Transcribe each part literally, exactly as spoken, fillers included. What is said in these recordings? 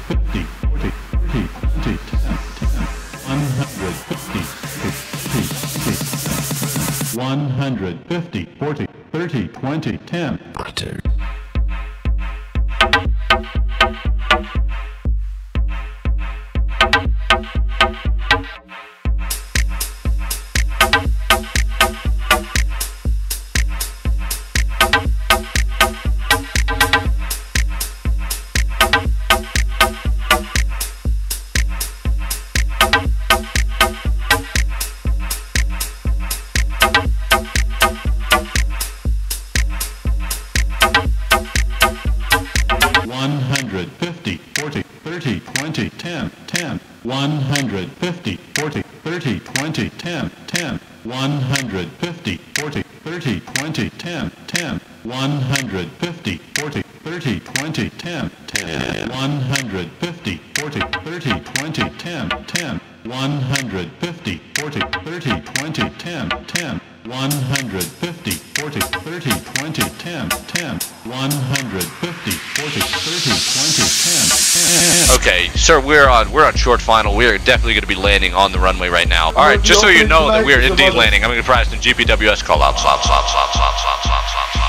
fifty, forty, thirty, twenty, ten, ten, one hundred fifty, one hundred fifty, forty, thirty, twenty, ten. one hundred fifty, forty, thirty, twenty, ten, ten, one hundred fifty, forty, thirty, twenty, ten, ten, one hundred fifty, forty, thirty, twenty, ten, ten, one hundred fifty, forty, thirty, twenty, ten, ten, one hundred fifty, forty, thirty, twenty, ten, ten, one hundred fifty, forty, thirty, twenty, ten, ten, one hundred fifty, forty, thirty, twenty, ten, ten, one hundred fifty, forty, thirty, twenty, ten, ten. Okay, sir, we're on we're on short final. We are definitely going to be landing on the runway right now. All right, just so you know that we are indeed landing, I'm going to provide some G P W S call outs. Stop, stop, stop, stop, stop, stop, stop, stop,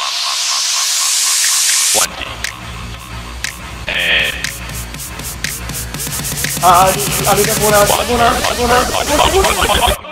stop, stop. twenty. And Ah, ali, ali na moral, na moral, na moral, na moral.